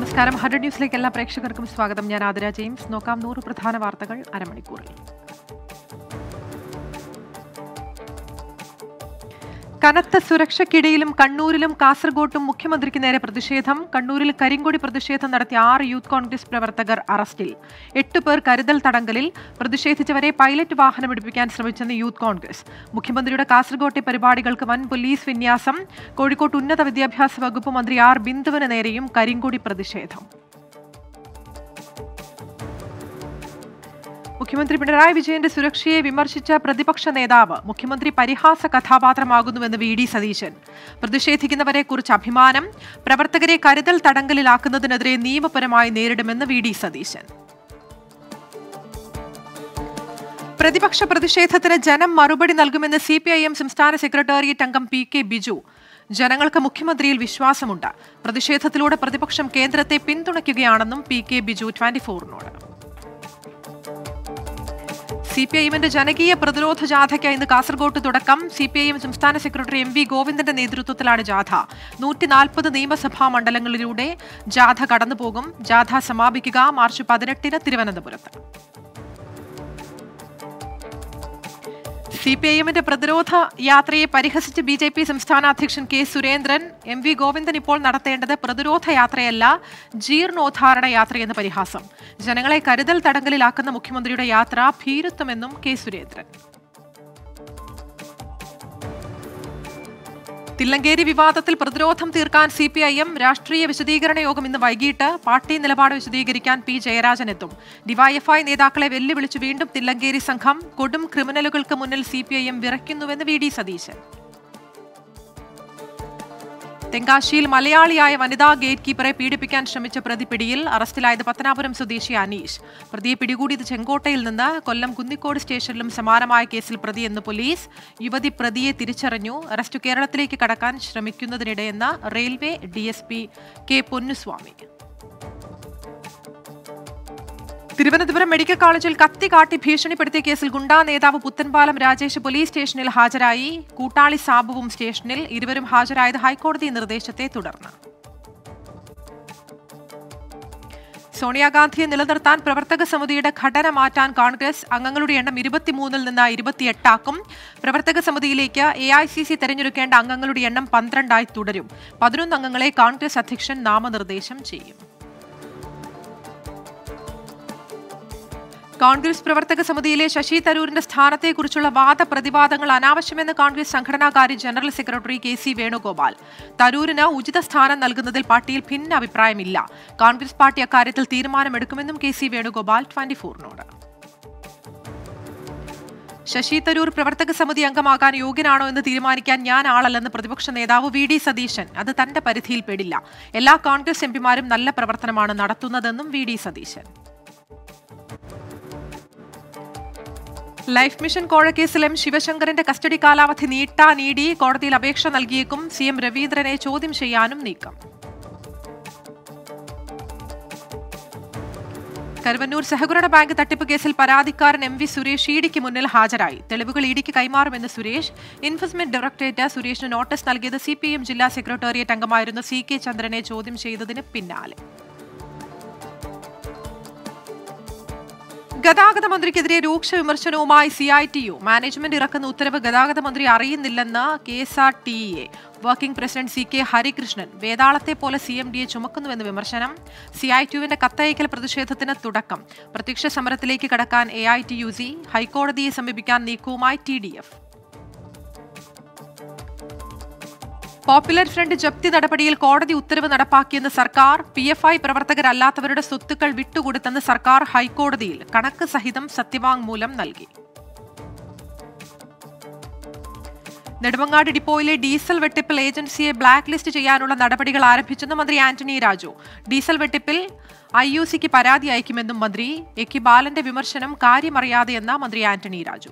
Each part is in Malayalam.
നമസ്കാരം. 100 ന്യൂസിലേക്ക് എല്ലാ പ്രേക്ഷകർക്കും സ്വാഗതം. ഞാൻ ആതിര ജെയിംസ്. നോക്കാം 100 പ്രധാന വാർത്തകൾ അരമണിക്കൂറിൽ. കനത്ത സുരക്ഷയ്ക്കിടയിലും കണ്ണൂരിലും കാസർഗോട്ടും മുഖ്യമന്ത്രിക്ക് നേരെ പ്രതിഷേധം. കണ്ണൂരിൽ കരിങ്കൊടി പ്രതിഷേധം നടത്തിയ 6 യൂത്ത് കോൺഗ്രസ് പ്രവർത്തകർ അറസ്റ്റിൽ. 8 പേർ കരുതൽ തടങ്കലിൽ. പ്രതിഷേധിച്ചവരെ പൈലറ്റ് വാഹനം ഇടിപ്പിക്കാൻ ശ്രമിച്ചെന്ന് യൂത്ത് കോൺഗ്രസ്. മുഖ്യമന്ത്രിയുടെ കാസർഗോട്ടെ പരിപാടികൾക്ക് വൻ പോലീസ് വിന്യാസം. കോഴിക്കോട്ട് ഉന്നത വിദ്യാഭ്യാസ വകുപ്പ് മന്ത്രി ആർ ബിന്ദുവിന് നേരെയും കരിങ്കൊടി പ്രതിഷേധം. മുഖ്യമന്ത്രി പിണറായി വിജയന്റെ സുരക്ഷയെ വിമർശിച്ച പ്രതിപക്ഷ നേതാവ് മുഖ്യമന്ത്രി പരിഹാസ കഥാപാത്രമാകുന്നുവെന്ന് വി ഡി സതീശൻ. പ്രതിഷേധിക്കുന്നവരെ കുറിച്ച് അഭിമാനം. പ്രവർത്തകരെ കരുതൽ തടങ്കലിലാക്കുന്നതിനെതിരെ നിയമപരമായി നേരിടുമെന്ന് വി ഡി സതീശൻ. പ്രതിപക്ഷ പ്രതിഷേധത്തിന് ജനം മറുപടി നൽകുമെന്ന് CPIM സംസ്ഥാന സെക്രട്ടേറിയറ്റ് അംഗം PK ബിജു. ജനങ്ങൾക്ക് മുഖ്യമന്ത്രിയിൽ വിശ്വാസമുണ്ട്. പ്രതിഷേധത്തിലൂടെ പ്രതിപക്ഷം കേന്ദ്രത്തെ പിന്തുണയ്ക്കുകയാണെന്നും PK ബിജു 24-നോട്. CPIMന്റെ ജനകീയ പ്രതിരോധ ജാഥയ്ക്ക് ഇന്ന് കാസർഗോട്ട് തുടക്കം. CPIM സംസ്ഥാന സെക്രട്ടറി MV ഗോവിന്ദന്റെ നേതൃത്വത്തിലാണ് ജാഥ. 140 നിയമസഭാ മണ്ഡലങ്ങളിലൂടെ ജാഥ കടന്നുപോകും. ജാഥ സമാപിക്കുക മാർച്ച് 18-ന് തിരുവനന്തപുരത്ത്. CPIMന്റെ പ്രതിരോധ യാത്രയെ പരിഹസിച്ച് BJP സംസ്ഥാന അധ്യക്ഷൻ K സുരേന്ദ്രൻ. MV ഗോവിന്ദൻ ഇപ്പോൾ നടത്തേണ്ടത് പ്രതിരോധ യാത്രയല്ല, ജീർണോദ്ധാരണ യാത്രയെന്ന് പരിഹാസം. ജനങ്ങളെ കരുതൽ തടങ്കലിലാക്കുന്ന മുഖ്യമന്ത്രിയുടെ യാത്ര ഭീരുത്വമെന്നും K സുരേന്ദ്രൻ. തില്ലങ്കേരി വിവാദത്തിൽ പ്രതിരോധം തീർക്കാൻ CPIM രാഷ്ട്രീയ വിശദീകരണ യോഗം ഇന്ന് വൈകിട്ട്. പാർട്ടി നിലപാട് വിശദീകരിക്കാൻ P ജയരാജൻ എത്തും. DYFI നേതാക്കളെ വെല്ലുവിളിച്ച് വീണ്ടും തില്ലങ്കേരി സംഘം. കൊടും ക്രിമിനലുകൾക്ക് മുന്നിൽ CPIM വിറയ്ക്കുന്നുവെന്ന് വി ഡി സതീശൻ. തെങ്കാശിയിൽ മലയാളിയായ വനിതാ ഗേറ്റ് കീപ്പറെ പീഡിപ്പിക്കാൻ ശ്രമിച്ച പ്രതി പിടിയിൽ. അറസ്റ്റിലായത് പത്തനാപുരം സ്വദേശി അനീഷ്. പ്രതിയെ പിടികൂടിയത് ചെങ്കോട്ടയിൽ നിന്ന്. കൊല്ലം കുന്നിക്കോട് സ്റ്റേഷനിലും സമാനമായ കേസിൽ പ്രതിയെന്ന് പോലീസ്. യുവതി പ്രതിയെ തിരിച്ചറിഞ്ഞു. അറസ്റ്റ് കേരളത്തിലേക്ക് കടക്കാൻ ശ്രമിക്കുന്നതിനിടെയെന്ന് railway DSP K Ponnuswamy. Thiruvananthapuram medical കോളേജിൽ കത്തി കാട്ടി ഭീഷണിപ്പെടുത്തിയ കേസിൽ ഗുണ്ടാ നേതാവ് പുത്തൻപാലം രാജേഷ് പോലീസ് സ്റ്റേഷനിൽ ഹാജരായി. കൂട്ടാളി സാബുവും സ്റ്റേഷനിൽ. ഇരുവരും ഹാജരായത് ഹൈക്കോടതി നിർദ്ദേശത്തെ തുടർന്ന്. സോണിയാഗാന്ധിയെ നിലനിർത്താൻ പ്രവർത്തക സമിതിയുടെ ഘടന മാറ്റാൻ കോൺഗ്രസ്. അംഗങ്ങളുടെ എണ്ണം 23-ൽ നിന്ന് 28 ആക്കും. പ്രവർത്തക സമിതിയിലേക്ക് AICC തെരഞ്ഞെടുക്കേണ്ട അംഗങ്ങളുടെ എണ്ണം 12 തുടരും. 11 അംഗങ്ങളെ കോൺഗ്രസ് അധ്യക്ഷൻ നാമനിർദ്ദേശം ചെയ്യും. കോൺഗ്രസ് പ്രവർത്തക സമിതിയിലെ ശശി തരൂരിന്റെ സ്ഥാനത്തെക്കുറിച്ചുള്ള വാദപ്രതിവാദങ്ങൾ അനാവശ്യമെന്ന് കോൺഗ്രസ് സംഘടനാകാര്യ ജനറൽ സെക്രട്ടറി KC വേണുഗോപാൽ. തരൂരിന് ഉചിത സ്ഥാനം നൽകുന്നതിൽ പാർട്ടിയിൽ ഭിന്ന അഭിപ്രായമില്ല. കോൺഗ്രസ് പാർട്ടി അക്കാര്യത്തിൽ തീരുമാനമെടുക്കുമെന്നും KC വേണുഗോപാൽ 24-നോട്. ശശി തരൂർ പ്രവർത്തക സമിതി അംഗമാകാൻ യോഗ്യനാണോ എന്ന് തീരുമാനിക്കാൻ ഞാൻ ആളല്ലെന്ന് പ്രതിപക്ഷ നേതാവ് വി ഡി സതീശൻ. അത് തന്റെ പരിധിയിൽപ്പെടില്ല. എല്ലാ കോൺഗ്രസ് എംപിമാരും നല്ല പ്രവർത്തനമാണ് നടത്തുന്നതെന്നും V D Satheesan. Life mission കോഴക്കേസിൽ M ശിവശങ്കറിന്റെ കസ്റ്റഡി കാലാവധി നീട്ടാനീടി. കോടതിയിൽ അപേക്ഷ നൽകിയേക്കും. CM രവീന്ദ്രനെ ചോദ്യം ചെയ്യാനും നീക്കം. കരുവന്നൂർ സഹകരണ ബാങ്ക് തട്ടിപ്പ് കേസിൽ പരാതിക്കാരൻ MV സുരേഷ് ഇഡിക്ക് മുന്നിൽ ഹാജരായി. തെളിവുകൾ ഇഡിക്ക് കൈമാറുമെന്ന് സുരേഷ്. എൻഫോഴ്സ്മെന്റ് ഡയറക്ടറേറ്റ് സുരേഷിന് നോട്ടീസ് നൽകിയത് CPIM ജില്ലാ സെക്രട്ടേറിയറ്റ് അംഗമായിരുന്ന CK ചന്ദ്രനെ ചോദ്യം ചെയ്തതിന് പിന്നാലെ. ഗതാഗത മന്ത്രിക്കെതിരെ രൂക്ഷ വിമർശനവുമായി CITU. മാനേജ്മെന്റ് ഇറക്കുന്ന ഉത്തരവ് ഗതാഗത മന്ത്രി അറിയുന്നില്ലെന്ന് KSRTE working president CK Harikrishnan. വേതാളത്തെ പോലെ CMDയെ ചുമക്കുന്നുവെന്ന് വിമർശനം. CITUവിന്റെ കത്തയക്കൽ പ്രതിഷേധത്തിന് തുടക്കം. പ്രത്യക്ഷ സമരത്തിലേക്ക് കടക്കാൻ AITUC. ഹൈക്കോടതിയെ സമീപിക്കാൻ നീക്കവുമായി TDF. പോപ്പുലർ ഫ്രണ്ട് ജപ്തി നടപടിയിൽ കോടതി ഉത്തരവ് നടപ്പാക്കിയെന്ന് സർക്കാർ. PFI പ്രവർത്തകരല്ലാത്തവരുടെ സ്വത്തുക്കൾ വിട്ടുകൊടുത്തെന്ന് സർക്കാർ ഹൈക്കോടതിയിൽ കണക്ക് സഹിതം സത്യവാങ്മൂലം നൽകി. നെടുമങ്ങാട് ഡിപ്പോയിലെ ഡീസൽ വെട്ടിപ്പിൽ ഏജൻസിയെ ബ്ലാക്ക് ലിസ്റ്റ് ചെയ്യാനുള്ള നടപടികൾ ആരംഭിച്ചെന്ന് മന്ത്രി ആന്റണി രാജു. ഡീസൽ വെട്ടിപ്പിൽ IUCക്ക് പരാതി അയക്കുമെന്നും മന്ത്രി. AK ബാലന്റെ വിമർശനം കാര്യമറിയാതെയെന്ന മന്ത്രി ആന്റണി രാജു.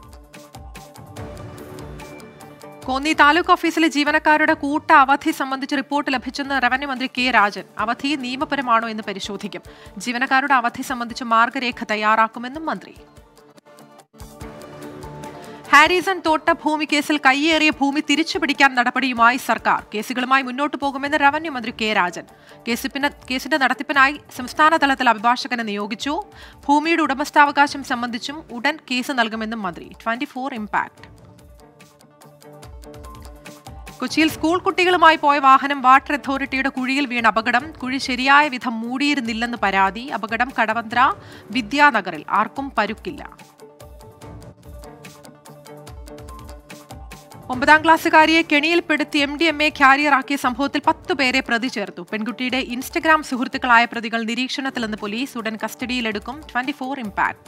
കോന്നി താലൂക്ക് ഓഫീസിലെ ജീവനക്കാരുടെ കൂട്ട അവധി സംബന്ധിച്ച് റിപ്പോർട്ട് ലഭിച്ചെന്ന് റവന്യൂ മന്ത്രി K രാജൻ. അവധി നിയമപരമാണോ എന്ന് പരിശോധിക്കും. ജീവനക്കാരുടെ അവധി സംബന്ധിച്ച് മാർഗരേഖ തയ്യാറാക്കുമെന്നും മന്ത്രി. ഹാരിസൺ തോട്ട ഭൂമി കേസിൽ കയ്യേറിയ ഭൂമി തിരിച്ചുപിടിക്കാൻ നടപടിയുമായി സർക്കാർ. കേസുകളുമായി മുന്നോട്ടു പോകുമെന്ന് റവന്യൂ മന്ത്രി കെ രാജൻ. കേസിന്റെ നടത്തിപ്പിനായി സംസ്ഥാന തലത്തിൽ അഭിഭാഷകനെ നിയോഗിച്ചു. ഭൂമിയുടെ ഉടമസ്ഥാവകാശം സംബന്ധിച്ചും ഉടൻ കേസ് നൽകുമെന്നും മന്ത്രി. 24 ഇംപാക്ട്. കൊച്ചിയിൽ സ്കൂൾ കുട്ടികളുമായി പോയ വാഹനം വാട്ടർ അതോറിറ്റിയുടെ കുഴിയിൽ വീണ അപകടം. കുഴി ശരിയായ വിധം മൂടിയിരുന്നില്ലെന്ന് പരാതി. അപകടം കടവന്ത്ര വിദ്യാനഗറിൽ. ആർക്കും പരുക്കില്ല. 9ാം ക്ലാസ്സുകാരിയെ കെണിയിൽപ്പെടുത്തി MDMA ക്യാരിയറാക്കിയ സംഭവത്തിൽ 10 പേരെ പ്രതി ചേർത്തു. പെൺകുട്ടിയുടെ ഇൻസ്റ്റഗ്രാം സുഹൃത്തുക്കളായ പ്രതികൾ നിരീക്ഷണത്തിലെന്ന് പോലീസ്. ഉടൻ കസ്റ്റഡിയിലെടുക്കും. 24 ഇംപാക്ട്.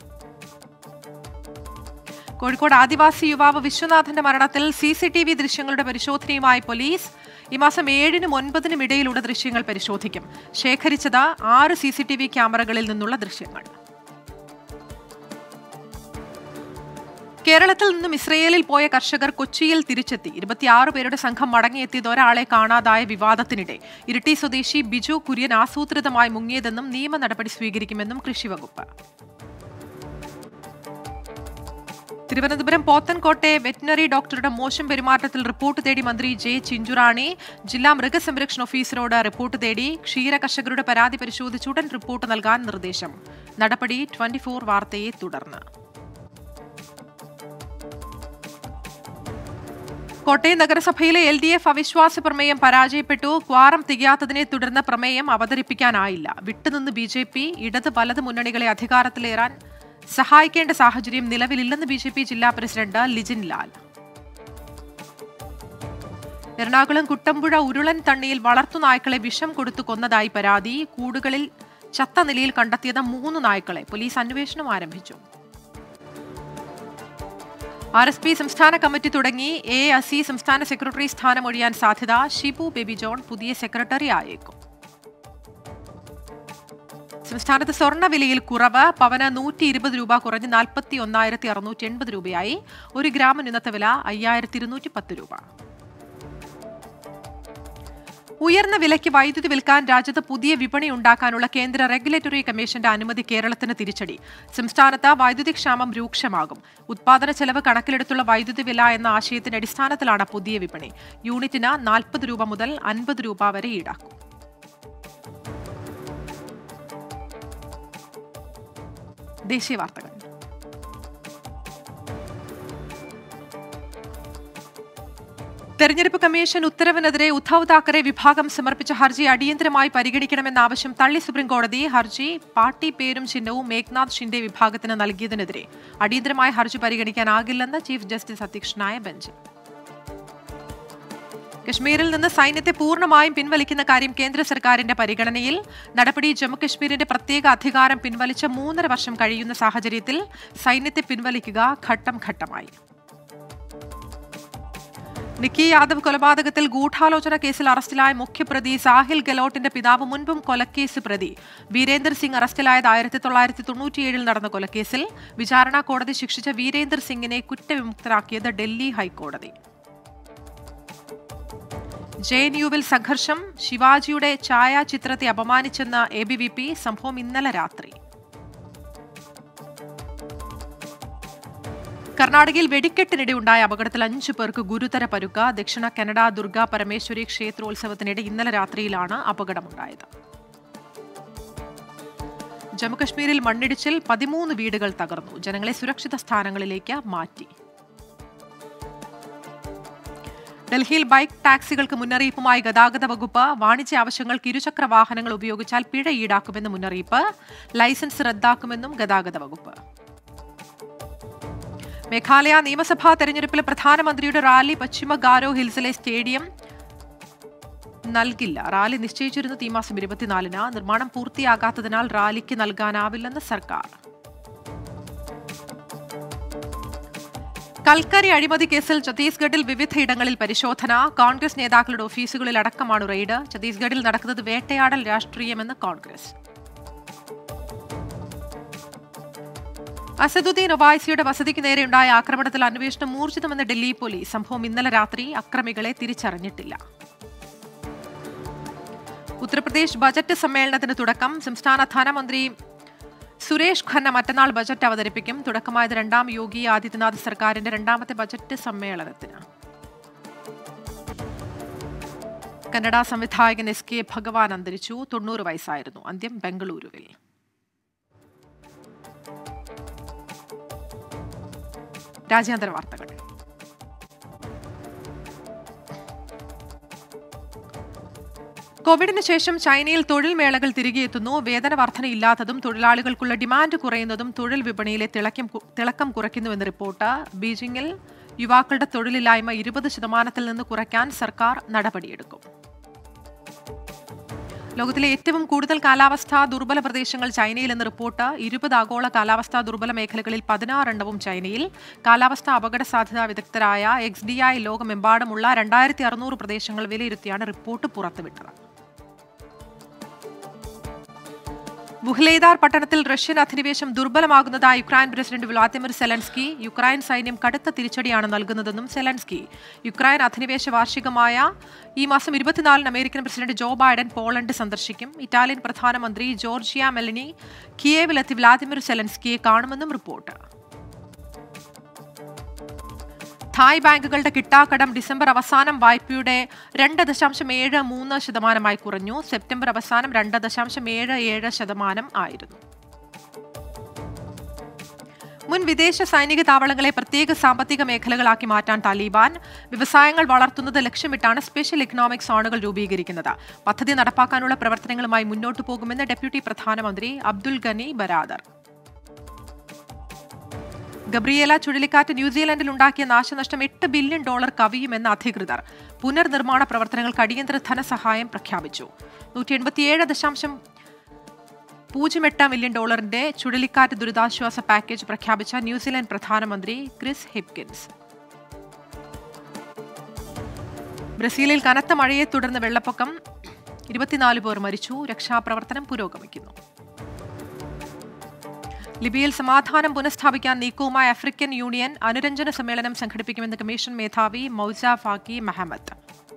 കോഴിക്കോട് ആദിവാസി യുവാവ് വിശ്വനാഥന്റെ മരണത്തിൽ CCTV ദൃശ്യങ്ങളുടെ പരിശോധനയുമായി പോലീസ്. ഈ മാസം 7-നും 9-നും ഇടയിലുള്ള ദൃശ്യങ്ങൾ പരിശോധിക്കും. ശേഖരിച്ചത് 6 CCTV ക്യാമറകളിൽ നിന്നുള്ള ദൃശ്യങ്ങൾ. കേരളത്തിൽ നിന്നും ഇസ്രയേലിൽ പോയ കർഷകർ കൊച്ചിയിൽ തിരിച്ചെത്തി. 26 പേരുടെ സംഘം മടങ്ങിയെത്തിയത് ഒരാളെ കാണാതായ വിവാദത്തിനിടെ. ഇരിട്ടി സ്വദേശി ബിജു കുര്യൻ ആസൂത്രിതമായി മുങ്ങിയതെന്നും നിയമ നടപടി സ്വീകരിക്കുമെന്നും കൃഷിവകുപ്പ്. തിരുവനന്തപുരം പോത്തൻകോട്ടെ വെറ്റിനറി ഡോക്ടറുടെ മോശം പെരുമാറ്റത്തിൽ റിപ്പോർട്ട് തേടി മന്ത്രി ജെ ചിഞ്ചുറാണി. ജില്ലാ മൃഗസംരക്ഷണ ഓഫീസറോട് റിപ്പോർട്ട് തേടി. ക്ഷീര കർഷകരുടെ പരാതി പരിശോധിച്ച് ഉടൻ റിപ്പോർട്ട് നൽകാൻ നിർദ്ദേശം. നടപടി 24 വാർത്തയെ തുടർന്ന്. കോട്ടയം നഗരസഭയിലെ LDF അവിശ്വാസ പ്രമേയം പരാജയപ്പെട്ടു. ക്വാറം തികയാത്തതിനെ തുടർന്ന് പ്രമേയം അവതരിപ്പിക്കാനായില്ല. വിട്ടുനിന്ന് BJP ഇടത് വലത് മുന്നണികളെ അധികാരത്തിലേറാൻ സഹായിക്കേണ്ട സാഹചര്യം നിലവിലില്ലെന്ന് BJP ജില്ലാ പ്രസിഡന്റ് ലിജിൻ ലാൽ. എറണാകുളം കുട്ടമ്പുഴ ഉരുളൻ തണ്ണിയിൽ വളർത്തുനായ്ക്കളെ വിഷം കൊടുത്തു കൊന്നതായി പരാതി. കൂടുകളിൽ ചത്ത നിലയിൽ കണ്ടെത്തിയത് 3 നായ്ക്കളെ. പോലീസ് അന്വേഷണം ആരംഭിച്ചു. RSP സംസ്ഥാന കമ്മിറ്റി തുടങ്ങി. AAC സംസ്ഥാന സെക്രട്ടറി സ്ഥാനം ഒഴിയാൻ സാധ്യത. ഷിബു ബേബി ജോൺ പുതിയ സെക്രട്ടറി ആയേക്കും. സംസ്ഥാനത്ത് സ്വർണ്ണവിലയിൽ കുറവ്. പവന് 120 രൂപ കുറഞ്ഞ് 41,680 രൂപയായി. 1 ഗ്രാമിന് ഇന്നത്തെ വില 5,210 രൂപ. ഉയർന്ന വിലയ്ക്ക് വൈദ്യുതി വിൽക്കാൻ രാജ്യത്ത് പുതിയ വിപണി ഉണ്ടാക്കാനുള്ള കേന്ദ്ര റെഗുലേറ്ററി കമ്മീഷന്റെ അനുമതി കേരളത്തിന് തിരിച്ചടി. സംസ്ഥാനത്ത് വൈദ്യുതി ക്ഷാമം രൂക്ഷമാകും. ഉത്പാദന ചെലവ് കണക്കിലെടുത്തുള്ള വൈദ്യുതി വില എന്ന ആശയത്തിന്റെ അടിസ്ഥാനത്തിലാണ് പുതിയ വിപണി. യൂണിറ്റിന് 40 രൂപ മുതൽ 50 രൂപ വരെ ഈടാക്കും. ദേശീയ വാർത്തകൾ. തെരഞ്ഞെടുപ്പ് കമ്മീഷൻ ഉത്തരവിനെതിരെ ഉദ്ധവ് താക്കറെ വിഭാഗം സമർപ്പിച്ച ഹർജി അടിയന്തരമായി പരിഗണിക്കണമെന്ന ആവശ്യം തള്ളി സുപ്രീംകോടതി. ഹർജി പാർട്ടി പേരും ചിഹ്നവും മേഘ്നാഥ് ഷിൻഡെ വിഭാഗത്തിന് നൽകിയതിനെതിരെ അടിയന്തരമായ ഹർജി പരിഗണിക്കാനാകില്ലെന്ന് ചീഫ് ജസ്റ്റിസ് അധ്യക്ഷനായ ബെഞ്ച്. കശ്മീരിൽ നിന്ന് സൈന്യത്തെ പൂർണ്ണമായും പിൻവലിക്കുന്ന കാര്യം കേന്ദ്ര സർക്കാരിന്റെ പരിഗണനയിൽ. നടപടി ജമ്മുകശ്മീരിന്റെ പ്രത്യേക അധികാരം പിൻവലിച്ച് 3.5 വർഷം കഴിയുന്ന സാഹചര്യത്തിൽ സൈന്യത്തെ പിൻവലിക്കുക ഘട്ടം ഘട്ടമായി. നിക്കി യാദവ് കൊലപാതകത്തിൽ ഗൂഢാലോചന കേസിൽ അറസ്റ്റിലായ മുഖ്യപ്രതി സാഹിൽ ഗെലോട്ടിന്റെ പിതാവ് മുൻപും കൊലക്കേസ് പ്രതി വീരേന്ദർ സിംഗ് അറസ്റ്റിലായത് 1997 നടന്ന കൊലക്കേസിൽ. വിചാരണ കോടതി ശിക്ഷിച്ച വീരേന്ദർ സിംഗിനെ കുറ്റവിമുക്തരാക്കിയത് ഡൽഹി ഹൈക്കോടതി. JNUവിൽ സംഘർഷം. ശിവാജിയുടെ ഛായാചിത്രത്തെ അപമാനിച്ചെന്ന ABVP. സംഭവം ഇന്നലെ രാത്രി. കർണാടകയിൽ വെടിക്കെട്ടിനിടെയുണ്ടായ അപകടത്തിൽ 5 പേർക്ക് ഗുരുതര പരുക്ക്. ദക്ഷിണ കന്നഡ ദുർഗ പരമേശ്വരി ക്ഷേത്രോത്സവത്തിനിടെ ഇന്നലെ രാത്രിയിലാണ് അപകടമുണ്ടായത്. ജമ്മുകശ്മീരിൽ മണ്ണിടിച്ചിൽ. 13 വീടുകൾ തകർന്നു. ജനങ്ങളെ സുരക്ഷിത സ്ഥാനങ്ങളിലേക്ക് മാറ്റി. ഡൽഹിയിൽ ബൈക്ക് ടാക്സികൾക്ക് മുന്നറിയിപ്പുമായി ഗതാഗത വകുപ്പ്. വാണിജ്യ ആവശ്യങ്ങൾക്ക് ഇരുചക്ര വാഹനങ്ങൾ ഉപയോഗിച്ചാൽ പിഴ ഈടാക്കുമെന്ന് മുന്നറിയിപ്പ്. ലൈസൻസ് റദ്ദാക്കുമെന്നും ഗതാഗത വകുപ്പ്. മേഘാലയ നിയമസഭാ തെരഞ്ഞെടുപ്പിൽ പ്രധാനമന്ത്രിയുടെ റാലി പശ്ചിമ ഗാരോ ഹിൽസിലെ സ്റ്റേഡിയം നൽകില്ല. റാലി നിശ്ചയിച്ചിരുന്നത് ഈ മാസം 24-ന്. നിർമ്മാണം പൂർത്തിയാകാത്തതിനാൽ റാലിക്ക് നൽകാനാവില്ലെന്ന് സർക്കാർ. കൽക്കരി അഴിമതി കേസിൽ ഛത്തീസ്ഗഡിൽ വിവിധയിടങ്ങളിൽ പരിശോധന. കോൺഗ്രസ് നേതാക്കളുടെ ഓഫീസുകളിൽ അടക്കമാണ് റെയ്ഡ്. ഛത്തീസ്ഗഡിൽ നടക്കുന്നത് വേട്ടയാടൽ രാഷ്ട്രീയമെന്ന് കോൺഗ്രസ്. അസദുദ്ദീൻ ഒവൈസിയുടെ വസതിക്ക് നേരെയുണ്ടായ ആക്രമണത്തിൽ അന്വേഷണം ഊർജിതമെന്ന് ഡൽഹി പോലീസ്. സംഭവം ഇന്നലെ രാത്രി. അക്രമികളെ തിരിച്ചറിഞ്ഞിട്ടില്ല. ഉത്തർപ്രദേശ് ബജറ്റ് സമ്മേളനത്തിന് തുടക്കം. സംസ്ഥാന ധനമന്ത്രി സുരേഷ് ഖന്ന മറ്റന്നാൾ ബജറ്റ് അവതരിപ്പിക്കും. തുടക്കമായത് രണ്ടാം യോഗി ആദിത്യനാഥ് സർക്കാരിന്റെ രണ്ടാമത്തെ ബജറ്റ് സമ്മേളനത്തിന്. കന്നഡ സംവിധായകൻ SK ഭഗവാൻ അന്തരിച്ചു. 90 വയസ്സായിരുന്നു. അന്ത്യം ബംഗളൂരുവിൽ. രാജ്യാന്തര വാർത്തകൾ. കോവിഡിന് ശേഷം ചൈനയിൽ തൊഴിൽ മേളകൾ തിരികെ എത്തുന്നു. വേതന വർധനയില്ലാത്തതും തൊഴിലാളികൾക്കുള്ള ഡിമാൻഡ് കുറയുന്നതും തൊഴിൽ വിപണിയിലെ തിളക്കം കുറയ്ക്കുന്നുവെന്ന് റിപ്പോർട്ട്. ബീജിംഗിൽ യുവാക്കളുടെ തൊഴിലില്ലായ്മ 20% നിന്ന് കുറയ്ക്കാൻ സർക്കാർ നടപടിയെടുക്കും. ലോകത്തിലെ ഏറ്റവും കൂടുതൽ കാലാവസ്ഥാ ദുർബല പ്രദേശങ്ങൾ ചൈനയിലെന്ന് റിപ്പോർട്ട്. 20 ആഗോള കാലാവസ്ഥാ ദുർബല മേഖലകളിൽ 16 എണ്ണവും ചൈനയിൽ. കാലാവസ്ഥാ അപകട സാധ്യതാ വിദഗ്ധരായ XDI ലോകമെമ്പാടുമുള്ള 2600 പ്രദേശങ്ങൾ വിലയിരുത്തിയാണ് റിപ്പോർട്ട് പുറത്തുവിട്ടത്. ബുഹ്ലേദാർ പട്ടണത്തിൽ റഷ്യൻ അധിനിവേശം ദുർബലമാകുന്നതായി Ukraine president Volodymyr Zelensky. Ukraine സൈന്യം കടുത്ത തിരിച്ചടിയാണ് നൽകുന്നതെന്നും സെലൻസ്കി. യുക്രൈൻ അധിനിവേശ വാർഷികമായ ഈ മാസം 24-ന് American president Joe Biden Poland സന്ദർശിക്കും. ഇറ്റാലിയൻ പ്രധാനമന്ത്രി ജോർജിയ മെലനി കിയേവിലെത്തി വ്ളാദിമിർ സെലൻസ്കിയെ കാണുമെന്നും റിപ്പോർട്ട്. തായ് ബാങ്കുകളുടെ കിട്ടാക്കടം ഡിസംബർ അവസാനം വായ്പയുടെ 2.73% കുറഞ്ഞു. സെപ്റ്റംബർ അവസാനം 2.77% ആയിരുന്നു. മുൻ വിദേശ സൈനിക താവളങ്ങളെ പ്രത്യേക സാമ്പത്തിക മേഖലകളാക്കി മാറ്റാൻ താലിബാൻ. വ്യവസായങ്ങൾ വളർത്തുന്നത് ലക്ഷ്യമിട്ടാണ് സ്പെഷ്യൽ ഇക്കണോമിക് സോണുകൾ രൂപീകരിക്കുന്നത്. പദ്ധതി നടപ്പാക്കാനുള്ള പ്രവർത്തനങ്ങളുമായി മുന്നോട്ടു പോകുമെന്ന് ഡെപ്യൂട്ടി പ്രധാനമന്ത്രി അബ്ദുൽ ഗനി ബരാദർ. ഗബ്രിയേല ചുഴലിക്കാറ്റ് ന്യൂസിലൻഡിൽ ഉണ്ടാക്കിയ നാശനഷ്ടം $8 ബില്യൺ കവിയുമെന്ന് അധികൃതർ. പുനർനിർമ്മാണ പ്രവർത്തനങ്ങൾക്ക് അടിയന്തര ധനസഹായം പ്രഖ്യാപിച്ചു. $187.08 മില്യൺ ചുഴലിക്കാറ്റ് ദുരിതാശ്വാസ പാക്കേജ് പ്രഖ്യാപിച്ച ന്യൂസിലൻഡ് പ്രധാനമന്ത്രി ക്രിസ് ഹിപ്കിൻസ്. ബ്രസീലിൽ കനത്ത മഴയെ തുടർന്ന് വെള്ളപ്പൊക്കം. 24 പേർ മരിച്ചു. രക്ഷാപ്രവർത്തനം പുരോഗമിക്കുന്നു. ലിബിയയിൽ സമാധാനം പുനഃസ്ഥാപിക്കാൻ നീക്കവുമായി ആഫ്രിക്കൻ യൂണിയൻ. അനുരഞ്ജന സമ്മേളനം സംഘടിപ്പിക്കുമെന്ന് കമ്മീഷൻ മേധാവി മൗസ ഫാക്കി മഹമ്മദ്.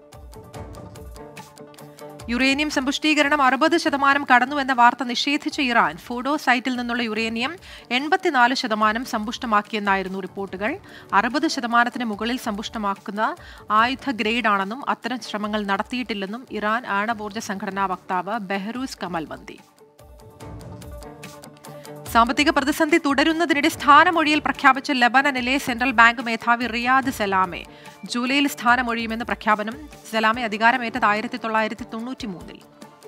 യുറേനിയം സമ്പുഷ്ടീകരണം 60% കടന്നുവെന്ന വാർത്ത നിഷേധിച്ച ഇറാൻ ഫോഡോ സൈറ്റിൽ നിന്നുള്ള യുറേനിയം 84% സമ്പുഷ്ടമാക്കിയെന്നായിരുന്നു റിപ്പോർട്ടുകൾ. 60% മുകളിൽ സമ്പുഷ്ടമാക്കുന്ന ആയുധ ഗ്രേഡാണെന്നും അത്തരം ശ്രമങ്ങൾ നടത്തിയിട്ടില്ലെന്നും ഇറാൻ ആണവോർജ്ജ സംഘടനാ വക്താവ് ബെഹ്റൂസ് കമൽവന്തി. സാമ്പത്തിക പ്രതിസന്ധി തുടരുന്നതിനിടെ സ്ഥാനമൊഴിയിൽ പ്രഖ്യാപിച്ച ലബനനിലെ സെൻട്രൽ ബാങ്ക് മേധാവി റിയാദ് സലാമെ ജൂലൈയിൽ സ്ഥാനമൊഴിയുമെന്ന് പ്രഖ്യാപനം. സലാമെ അധികാരമേറ്റത് 1993-ൽ.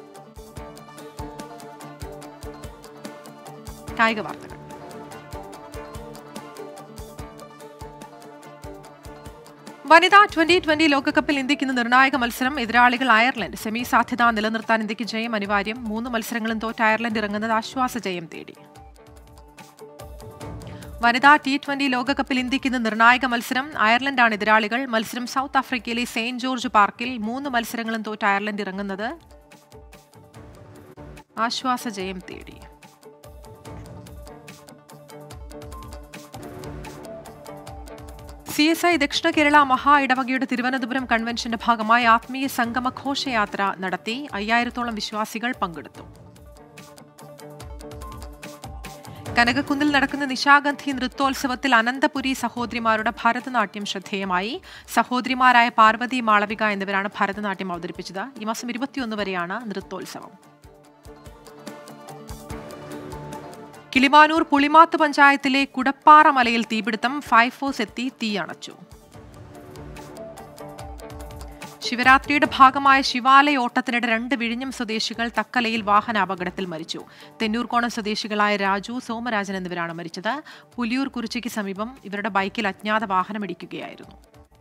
കായിക വാർത്തകൾ. വനിതാ T20 ലോകകപ്പിൽ ഇന്ത്യക്ക് ഇന്ന് നിർണായക മത്സരം. എതിരാളികൾ അയർലൻഡ്. സെമി സാധ്യത നിലനിർത്താൻ ഇന്ത്യക്ക് ജയം അനിവാര്യം. 3 മത്സരങ്ങളും തോറ്റ അയർലൻഡ് ഇറങ്ങുന്നത് ആശ്വാസ ജയം തേടി. വനിതാ T20 ലോകകപ്പിൽ ഇന്ത്യക്ക് ഇന്ന് നിർണായക മത്സരം. അയർലൻഡാണ് എതിരാളികൾ. മത്സരം സൗത്ത് ആഫ്രിക്കയിലെ സെയിന്റ് ജോർജ് പാർക്കിൽ. 3 മത്സരങ്ങളും തോറ്റ അയർലൻഡ് ഇറങ്ങുന്നത് ആശ്വാസ ജയം തേടി. CSI ദക്ഷിണ കേരള മഹാ ഇടവകയുടെ തിരുവനന്തപുരം കൺവെൻഷന്റെ ഭാഗമായി ആത്മീയ സംഗമ ഘോഷയാത്ര നടത്തി. 5000-ഓളം വിശ്വാസികൾ പങ്കെടുത്തു. കനകക്കുന്നിൽ നടക്കുന്ന നിശാഗന്ധി നൃത്തോത്സവത്തിൽ അനന്തപുരി സഹോദരിമാരുടെ ഭരതനാട്യം ശ്രദ്ധേയമായി. സഹോദരിമാരായ പാർവതി, മാളവിക എന്നിവരാണ് ഭരതനാട്യം അവതരിപ്പിച്ചത്. ഈ മാസം 21 വരെയാണ് നൃത്തോത്സവം. കിളിമാനൂർ പുളിമാത്ത് പഞ്ചായത്തിലെ കുടപ്പാറ മലയിൽ തീപിടുത്തം. ഫയർഫോഴ്സ് എത്തി തീയണച്ചു. ശിവരാത്രിയുടെ ഭാഗമായ ശിവാലയ ഓട്ടത്തിനിടെ 2 വിഴിഞ്ഞം സ്വദേശികൾ തക്കലയിൽ വാഹനാപകടത്തിൽ മരിച്ചു. തെന്നൂർക്കോണം സ്വദേശികളായ രാജു, സോമരാജൻ എന്നിവരാണ് മരിച്ചത്. പുലിയൂർ കുറിച്ചിക്ക് സമീപം ഇവരുടെ ബൈക്കിൽ അജ്ഞാത വാഹനമിടിക്കുകയായിരുന്നു.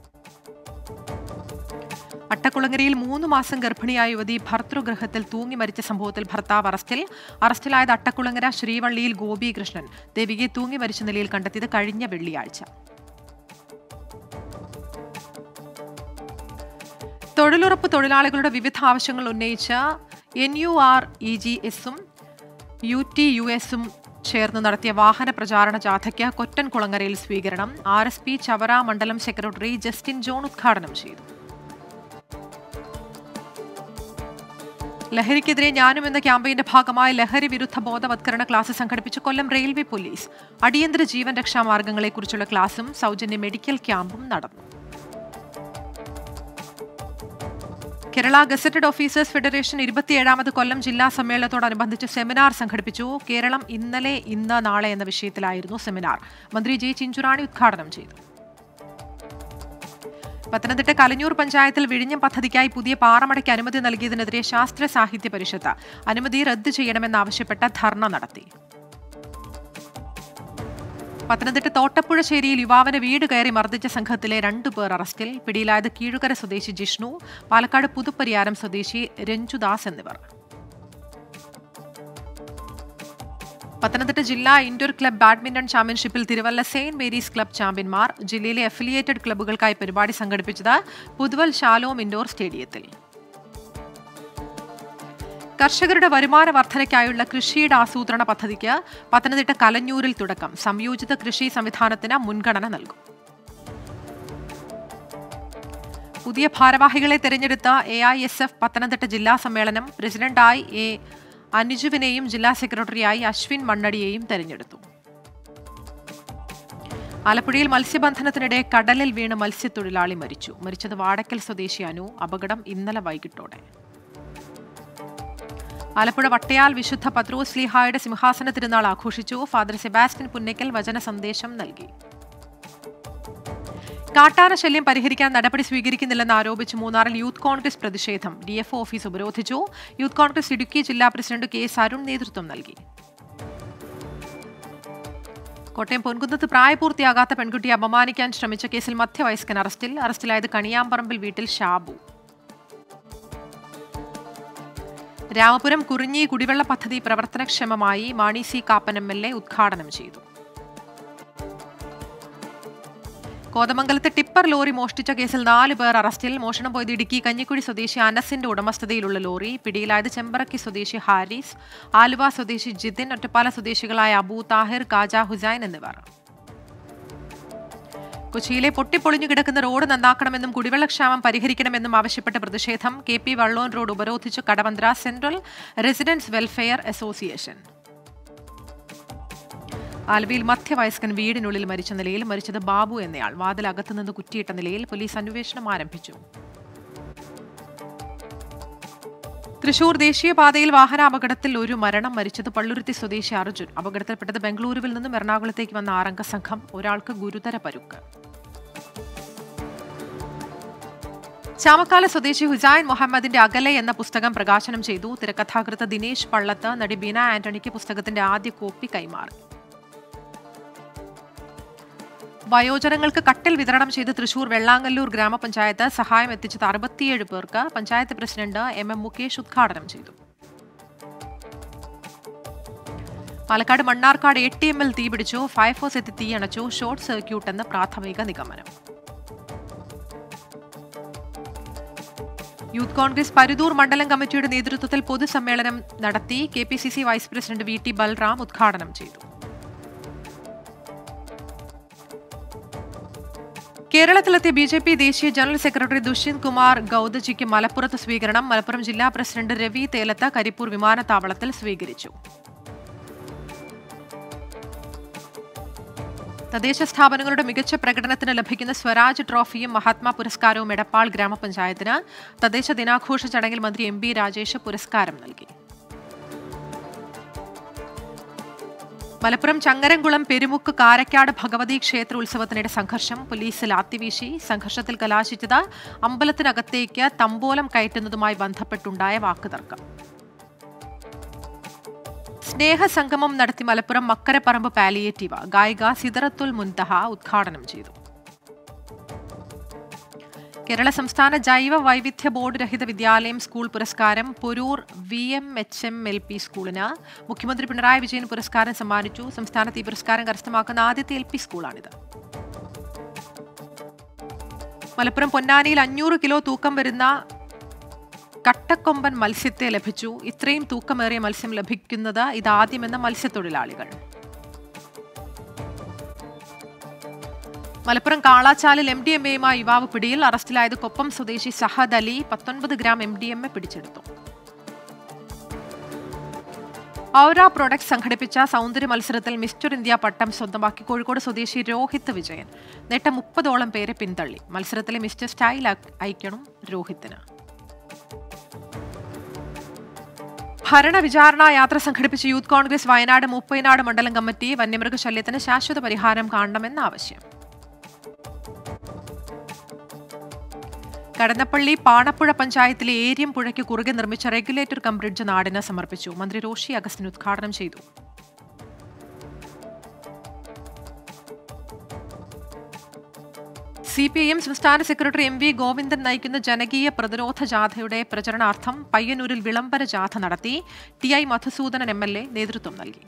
അട്ടക്കുളങ്ങരയിൽ 3 മാസം ഗർഭിണിയായ യുവതി ഭർതൃഗൃഹത്തിൽ തൂങ്ങി മരിച്ച സംഭവത്തിൽ ഭർത്താവ് അറസ്റ്റിൽ. അറസ്റ്റിലായത് അട്ടക്കുളങ്ങര ശ്രീവള്ളിയിൽ ഗോപികൃഷ്ണൻ. ദേവികയെ തൂങ്ങി മരിച്ച നിലയിൽ കണ്ടെത്തിയത് കഴിഞ്ഞ വെള്ളിയാഴ്ച. തൊഴിലുറപ്പ് തൊഴിലാളികളുടെ വിവിധ ആവശ്യങ്ങൾ ഉന്നയിച്ച NUREGS-ഉം UTUS-ഉം ചേർന്ന് നടത്തിയ വാഹന പ്രചാരണ ജാഥയ്ക്ക് കൊറ്റൻകുളങ്ങരയിൽ സ്വീകരണം. RSP ചവറ മണ്ഡലം സെക്രട്ടറി ജസ്റ്റിൻ ജോൺ ഉദ്ഘാടനം ചെയ്തു. ലഹരിക്കെതിരെ ഞാനും എന്ന ക്യാമ്പയിന്റെ ഭാഗമായി ലഹരി വിരുദ്ധ ബോധവത്കരണ ക്ലാസ് സംഘടിപ്പിച്ച കൊല്ലം റെയിൽവേ പോലീസ്. അടിയന്തര ജീവൻ രക്ഷാ മാർഗങ്ങളെക്കുറിച്ചുള്ള ക്ലാസും സൗജന്യ മെഡിക്കൽ ക്യാമ്പും നടന്നു. കേരള ഗസറ്റഡ് ഓഫീസേഴ്സ് ഫെഡറേഷൻ 27ാമത് കൊല്ലം ജില്ലാ സമ്മേളനത്തോടനുബന്ധിച്ച് സെമിനാർ സംഘടിപ്പിച്ചു. കേരളം ഇന്നലെ, ഇന്ന്, നാളെ എന്ന വിഷയത്തിലായിരുന്നു സെമിനാർ. മന്ത്രി ജെ ചിഞ്ചുറാണി ഉദ്ഘാടനം ചെയ്തു. പത്തനംതിട്ട കലഞ്ഞൂർ പഞ്ചായത്തിൽ വിഴിഞ്ഞം പദ്ധതിക്കായി പുതിയ പാറമടയ്ക്ക് അനുമതി നൽകിയതിനെതിരെ ശാസ്ത്ര സാഹിത്യ പരിഷത്ത് അനുമതി റദ്ദു ചെയ്യണമെന്നാവശ്യപ്പെട്ട ധർണ നടത്തി. പത്തനംതിട്ട തോട്ടപ്പുഴശ്ശേരിയിൽ യുവാവിന്റെ വീട് കയറി മർദ്ദിച്ച സംഘത്തിലെ 2 പേർ അറസ്റ്റിൽ. പിടിയിലായത് കീഴുകര സ്വദേശി ജിഷ്ണു, പാലക്കാട് പുതുപ്പരിയാരം സ്വദേശി രഞ്ജുദാസ് എന്നിവർ. പത്തനംതിട്ട ജില്ലാ ഇൻഡോർ ക്ലബ് ബാഡ്മിന്റൺ ചാമ്പ്യൻഷിപ്പിൽ തിരുവല്ല സെയിന്റ് മേരീസ് ക്ലബ് ചാമ്പ്യന്മാർ. ജില്ലയിലെ അഫിലിയേറ്റഡ് ക്ലബ്ബുകൾക്കായി പരിപാടി സംഘടിപ്പിച്ചത് പുതുവൽ ഷാലോം ഇൻഡോർ സ്റ്റേഡിയത്തിൽ. കർഷകരുടെ വരുമാന വർധനയ്ക്കായുള്ള കൃഷിയുടെ ആസൂത്രണ പദ്ധതിക്ക് പത്തനംതിട്ട കലഞ്ഞൂരിൽ തുടക്കം. സംയോജിത കൃഷി സംവിധാനത്തിന് മുൻഗണന നൽകും. പുതിയ ഭാരവാഹികളെ തെരഞ്ഞെടുത്ത AISF പത്തനംതിട്ട ജില്ലാ സമ്മേളനം പ്രസിഡന്റായി എ അനുജുവിനെയും ജില്ലാ സെക്രട്ടറിയായി അശ്വിൻ മണ്ണടിയെയും തെരഞ്ഞെടുത്തു. ആലപ്പുഴയിൽ മത്സ്യബന്ധനത്തിനിടെ കടലിൽ വീണ് മത്സ്യത്തൊഴിലാളി മരിച്ചു. മരിച്ചത് വാടക്കൽ സ്വദേശി അനു. അപകടം ഇന്നലെ വൈകിട്ടോടെ. ആലപ്പുഴ വട്ടയാൽ വിശുദ്ധ പത്രോസ് ശ്ലീഹായുടെ സിംഹാസന തിരുനാൾ ആഘോഷിച്ചു. ഫാദർ സെബാസ്റ്റ്യൻ പുന്നക്കൽ വചന സന്ദേശം നൽകി. കാട്ടാന ശല്യം പരിഹരിക്കാൻ നടപടി സ്വീകരിക്കുന്നില്ലെന്ന് ആരോപിച്ച് മൂന്നാറിൽ യൂത്ത് കോൺഗ്രസ് പ്രതിഷേധം. DFO ഓഫീസ് ഉപരോധിച്ചു. യൂത്ത് കോൺഗ്രസ് ഇടുക്കി ജില്ലാ പ്രസിഡന്റ് KS അരുൺ നേതൃത്വം നൽകി. കോട്ടയം പൊൻകുന്നത്ത് പ്രായപൂർത്തിയാകാത്ത പെൺകുട്ടിയെ അപമാനിക്കാൻ ശ്രമിച്ച കേസിൽ മധ്യവയസ്കൻ അറസ്റ്റിൽ. അറസ്റ്റിലായത് കണിയാമ്പറമ്പിൽ വീട്ടിൽ ഷാബു. രാമപുരം കുറിഞ്ഞി കുടിവെള്ള പദ്ധതി പ്രവർത്തനക്ഷമമായി. മാണി C കാപ്പൻ MLA ഉദ്ഘാടനം ചെയ്തു. കോതമംഗലത്തെ ടിപ്പർ ലോറി മോഷ്ടിച്ച കേസിൽ 4 പേർ അറസ്റ്റിൽ. മോഷണം പോയത് ഇടുക്കി കഞ്ഞിക്കുഴി സ്വദേശി അനസിന്റെ ഉടമസ്ഥതയിലുള്ള ലോറി. പിടിയിലായത് ചെമ്പറക്കി സ്വദേശി ഹാരിസ്, ആലുവ സ്വദേശി ജിതിൻ, ഒറ്റപ്പാല സ്വദേശികളായ അബു താഹിർ, കാജ ഹുസൈൻ എന്നിവർ. കൊച്ചിയിലെ പൊട്ടിപ്പൊളിഞ്ഞു കിടക്കുന്ന റോഡ് നന്നാക്കണമെന്നും കുടിവെള്ളക്ഷാമം പരിഹരിക്കണമെന്നും ആവശ്യപ്പെട്ട് പ്രതിഷേധം. KP വള്ളോൻ റോഡ് ഉപരോധിച്ചു Kadavanthra central residents welfare association. ആലുവയിൽ മധ്യവയസ്കൻ വീടിനുള്ളിൽ മരിച്ച നിലയിൽ. മരിച്ചത് ബാബു എന്നയാൾ. വാതിലകത്തുനിന്ന് കുറ്റിയിട്ട നിലയിൽ. പോലീസ് അന്വേഷണം ആരംഭിച്ചു. തൃശൂർ ദേശീയപാതയിൽ വാഹനാപകടത്തിൽ 1 മരണം. മരിച്ചത് പള്ളുരുത്തി സ്വദേശി അർജുൻ. അപകടത്തിൽപ്പെട്ടത് ബംഗളൂരുവിൽ നിന്നും എറണാകുളത്തേക്ക് വന്ന 6 അംഗ സംഘം. ഒരാൾക്ക് ഗുരുതര പരുക്ക്. ചാമക്കാല സ്വദേശി ഹുസൈൻ മുഹമ്മദിന്റെ അകലെ എന്ന പുസ്തകം പ്രകാശനം ചെയ്തു. തിരക്കഥാകൃത്ത് ദിനേശ് പള്ളത്ത് നടി ബീന ആന്റണിക്ക് പുസ്തകത്തിന്റെ ആദ്യ കോപ്പി കൈമാറി. വയോജനങ്ങൾക്ക് കട്ടിൽ വിതരണം ചെയ്ത് തൃശൂർ വെള്ളാങ്ങല്ലൂർ ഗ്രാമപഞ്ചായത്ത്. സഹായം എത്തിച്ചത് 67 പേർക്ക്. പഞ്ചായത്ത് പ്രസിഡന്റ് MM മുകേഷ് ഉദ്ഘാടനം ചെയ്തു. പാലക്കാട് മണ്ണാർക്കാട് ATMൽ തീപിടിച്ചു. ഫയർഫോഴ്സ് എത്തി തീയണച്ചു. ഷോർട്ട് സർക്യൂട്ട് എന്ന് പ്രാഥമിക നിഗമനം. യൂത്ത് കോൺഗ്രസ് പരുതൂർ മണ്ഡലം കമ്മിറ്റിയുടെ നേതൃത്വത്തിൽ പൊതുസമ്മേളനം നടത്തി. KPCC vice president VT Balram ഉദ്ഘാടനം ചെയ്തു. കേരളത്തിലെത്തിയ BJP ദേശീയ ജനറൽ സെക്രട്ടറി ദുഷ്യന്ത് കുമാർ ഗൌദജിക്ക് മലപ്പുറത്ത് സ്വീകരണം. മലപ്പുറം ജില്ലാ പ്രസിഡന്റ് രവി തേലത്ത് കരിപ്പൂർ വിമാനത്താവളത്തിൽ സ്വീകരിച്ചു. തദ്ദേശ സ്ഥാപനങ്ങളുടെ മികച്ച പ്രകടനത്തിന് ലഭിക്കുന്ന സ്വരാജ് ട്രോഫിയും മഹാത്മാ പുരസ്കാരവും എടപ്പാൾ ഗ്രാമപഞ്ചായത്തിന്. തദ്ദേശ ദിനാഘോഷ ചടങ്ങിൽ മന്ത്രി MB രാജേഷ് പുരസ്കാരം നൽകി. മലപ്പുറം ചങ്ങരംകുളം പെരുമുക്ക് കാരക്കാട് ഭഗവതി ക്ഷേത്ര ഉത്സവത്തിനിടെ സംഘർഷം. പോലീസ് ലാത്തിവീശി. സംഘർഷത്തിൽ കലാശിച്ചത് അമ്പലത്തിനകത്തേക്ക് തമ്പോലം കയറ്റുന്നതുമായി ബന്ധപ്പെട്ടുണ്ടായ വാക്കുതർക്കം. സ്നേഹസംഗമം നടത്തി മലപ്പുറം മക്കരപ്പറമ്പ് പാലിയേറ്റീവ്. ഗായിക സിദറത്തുൽ മുൻതഹ ഉദ്ഘാടനം ചെയ്തു. കേരള സംസ്ഥാന ജൈവ വൈവിധ്യ ബോർഡ് രഹിത വിദ്യാലയം സ്കൂൾ പുരസ്കാരം പൊരൂർ VMHM LP സ്കൂളിന്. മുഖ്യമന്ത്രി പിണറായി വിജയൻ പുരസ്കാരം സമ്മാനിച്ചു. സംസ്ഥാനത്ത് ഈ പുരസ്കാരം കരസ്ഥമാക്കുന്ന ആദ്യത്തെ LP സ്കൂളാണിത്. മലപ്പുറം പൊന്നാനിയിൽ 500 കിലോ തൂക്കം വരുന്ന കട്ടക്കൊമ്പൻ മത്സ്യത്തെ ലഭിച്ചു. ഇത്രയും തൂക്കമേറിയ മത്സ്യം ലഭിക്കുന്നത് ഇതാദ്യമെന്ന മത്സ്യത്തൊഴിലാളികൾ. മലപ്പുറം കാളാച്ചാലിൽ MDMAയുമായി യുവാവ് പിടിയിൽ. അറസ്റ്റിലായത് കൊപ്പം സ്വദേശി സഹദ് അലി. 19 ഗ്രാം MDMA പിടിച്ചെടുത്തു. ഔറ പ്രൊഡക്ട്സ് സംഘടിപ്പിച്ച സൗന്ദര്യ മത്സരത്തിൽ മിസ്റ്റർ ഇന്ത്യ പട്ടം സ്വന്തമാക്കി കോഴിക്കോട് സ്വദേശി രോഹിത് വിജയൻ. നേട്ടം 30ഓളം പേരെ പിന്തള്ളി. മത്സരത്തിലെ മിസ്റ്റർ സ്റ്റൈൽ ഐക്കണും രോഹിത്തിന്. ഭരണവിചാരണ യാത്ര സംഘടിപ്പിച്ച യൂത്ത് കോൺഗ്രസ് വയനാട് മൂപ്പൈനാട് മണ്ഡലം കമ്മിറ്റി വന്യമൃഗശല്യത്തിന് ശാശ്വത പരിഹാരം കാണണമെന്ന ആവശ്യം. കടന്നപ്പള്ളി പാണപ്പുഴ പഞ്ചായത്തിലെ ഏരിയം പുഴയ്ക്ക് കുറുകെ നിർമ്മിച്ച റെഗുലേറ്റർ കം ബ്രിഡ്ജ് നാടിന് സമർപ്പിച്ചു. മന്ത്രി റോഷി അഗസ്റ്റിൻ ഉദ്ഘാടനം ചെയ്തു. CPIM സംസ്ഥാന സെക്രട്ടറി MV ഗോവിന്ദൻ നയിക്കുന്ന ജനകീയ പ്രതിരോധ ജാഥയുടെ പ്രചരണാർത്ഥം പയ്യന്നൂരിൽ വിളംബര ജാഥ നടത്തി. TI മധുസൂദനൻ MLA നേതൃത്വം നൽകി.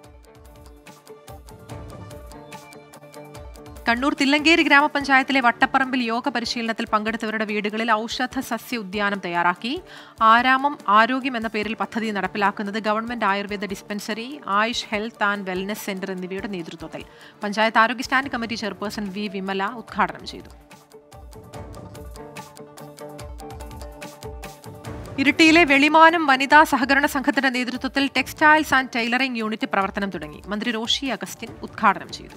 കണ്ണൂർ തില്ലങ്കേരി ഗ്രാമപഞ്ചായത്തിലെ വട്ടപ്പറമ്പിൽ യോഗ പരിശീലനത്തിൽ പങ്കെടുത്തവരുടെ വീടുകളിൽ ഔഷധ സസ്യ ഉദ്യാനം തയ്യാറാക്കി. ആരാമം ആരോഗ്യം എന്ന പേരിൽ പദ്ധതി നടപ്പിലാക്കുന്നത് government Ayurveda dispensary, Ayush health and wellness centre എന്നിവയുടെ നേതൃത്വത്തിൽ. പഞ്ചായത്ത് ആരോഗ്യ standing committee chairperson V Vimala ഉദ്ഘാടനം ചെയ്തു. ഇരിട്ടിയിലെ വെളിമാനം വനിതാ സഹകരണ സംഘത്തിന്റെ നേതൃത്വത്തിൽ ടെക്സ്റ്റൈൽസ് ആൻഡ് ടൈലറിംഗ് യൂണിറ്റ് പ്രവർത്തനം തുടങ്ങി. മന്ത്രി റോഷി അഗസ്റ്റിൻ ഉദ്ഘാടനം ചെയ്തു.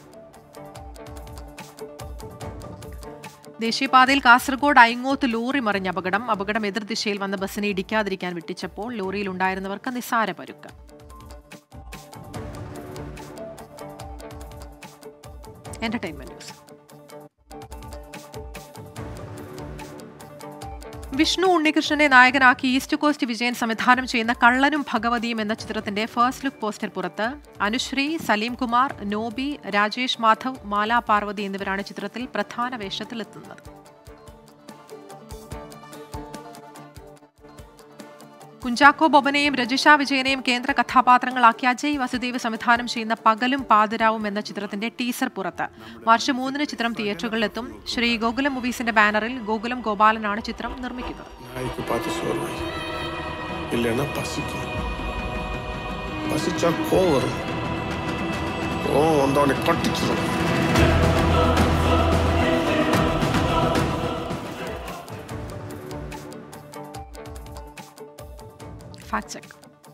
ദേശീയപാതയിൽ കാസർഗോഡ് ഐങ്ങോത്ത് ലോറി മറിഞ്ഞ അപകടം എതിർദിശയിൽ വന്ന ബസ്സിനെ ഇടിക്കാതിരിക്കാൻ വിട്ടിച്ചപ്പോൾ ലോറിയിൽ ഉണ്ടായിരുന്നവർക്ക് നിസ്സാര പരുക്ക്. Entertainment news. വിഷ്ണു ഉണ്ണികൃഷ്ണനെ നായകനാക്കി ഈസ്റ്റ് കോസ്റ്റ് വിജയൻ സംവിധാനം ചെയ്യുന്ന കള്ളനും ഭഗവതിയും എന്ന ചിത്രത്തിന്റെ ഫസ്റ്റ് ലുക്ക് പോസ്റ്റർ പുറത്ത്. അനുശ്രീ, സലീം കുമാർ, നോബി, രാജേഷ് മാധവ്, മാല പാർവതി എന്നിവരാണ് ചിത്രത്തിൽ പ്രധാന വേഷത്തിലെത്തുന്നത്. കുഞ്ചാക്കോ ബൊബനെയും രജിഷ വിജയനെയും കേന്ദ്ര കഥാപാത്രങ്ങളാക്കി അജയ് വസുദേവ് സംവിധാനം ചെയ്യുന്ന പകലും പാതിരാവും എന്ന ചിത്രത്തിന്റെ ടീസർ പുറത്ത്. മാർച്ച് 3 ചിത്രം തിയേറ്ററുകളിലെത്തും. ശ്രീ ഗോകുലം മൂവീസിന്റെ ബാനറിൽ ഗോകുലം ഗോപാലനാണ് ചിത്രം നിർമ്മിക്കുന്നത്. Fact check.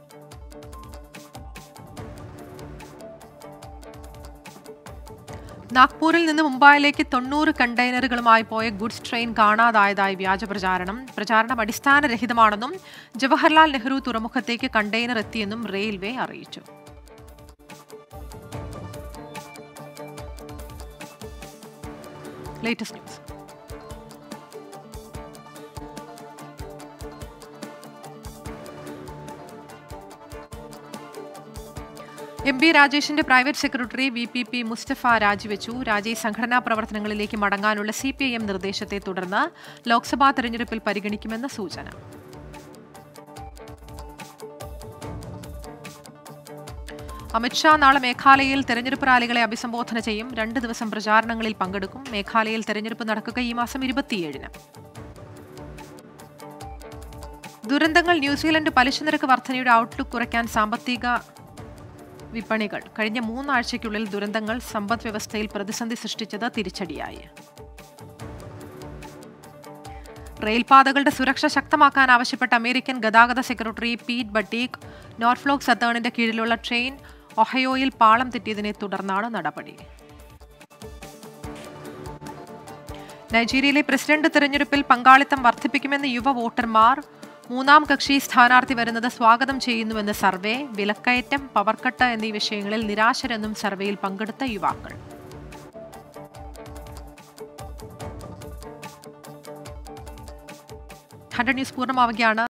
നാഗ്പൂരിൽ നിന്ന് മുംബൈയിലേക്ക് 90 കണ്ടെയ്നറുകളുമായി പോയ ഗുഡ്സ് ട്രെയിൻ കാണാതായതായി വ്യാജ പ്രചാരണം അടിസ്ഥാനരഹിതമാണെന്നും ജവഹർലാൽ നെഹ്റു തുറമുഖത്തേക്ക് കണ്ടെയ്നർ എത്തിയെന്നും റെയിൽവേ അറിയിച്ചു. Latest news. MB രാജേഷിന്റെ പ്രൈവറ്റ് സെക്രട്ടറി VPP മുസ്തഫ രാജിവെച്ചു. രാജേഷ് സംഘടനാ പ്രവർത്തനങ്ങളിലേക്ക് മടങ്ങാനുള്ള CPIM നിർദ്ദേശത്തെ തുടർന്ന് ലോക്സഭാ തെരഞ്ഞെടുപ്പിൽ പരിഗണിക്കുമെന്ന സൂചന. അമിത്ഷാ നാളെ മേഘാലയയിൽ തെരഞ്ഞെടുപ്പ് റാലികളെ അഭിസംബോധന ചെയ്യും. 2 ദിവസം പ്രചാരണങ്ങളിൽ പങ്കെടുക്കും. മേഘാലയയിൽ തെരഞ്ഞെടുപ്പ് നടക്കുക ഈ മാസം 27-ന്. ദുരന്തങ്ങൾ. ന്യൂസിലൻഡ് പലിശ നിരക്ക് വർധനയുടെ ഔട്ട്ലുക്ക് കുറയ്ക്കാൻ സാമ്പത്തിക വിപണികൾ. കഴിഞ്ഞ 3 ആഴ്ചയ്ക്കുള്ളിൽ ദുരന്തങ്ങൾ സമ്പദ് വ്യവസ്ഥയിൽ പ്രതിസന്ധി സൃഷ്ടിച്ചത് തിരിച്ചടിയായി. റെയിൽപാതകളുടെ സുരക്ഷ ശക്തമാക്കാൻ ആവശ്യപ്പെട്ട അമേരിക്കൻ ഗതാഗത സെക്രട്ടറി പീറ്റ് ബട്ടീക് നോർഫ്ലോക്ക് സതേണിന്റെ കീഴിലുള്ള ട്രെയിൻ ഒഹയോയിൽ പാളം തെറ്റിയതിനെ തുടർന്നാണ് നടപടി. നൈജീരിയയിലെ പ്രസിഡന്റ് തെരഞ്ഞെടുപ്പിൽ പങ്കാളിത്തം വർദ്ധിപ്പിക്കുമെന്ന് യുവ വോട്ടർമാർ. 3ാം കക്ഷി സ്ഥാനാർത്ഥി വരുന്നത് സ്വാഗതം ചെയ്യുന്നുവെന്ന് സർവേ. വിലക്കയറ്റം, പവർക്കട്ട് എന്നീ വിഷയങ്ങളിൽ നിരാശരെന്നും സർവേയിൽ പങ്കെടുത്ത യുവാക്കൾ. 100 ന്യൂസ് പൂർണ്ണമാവുകയാണ്.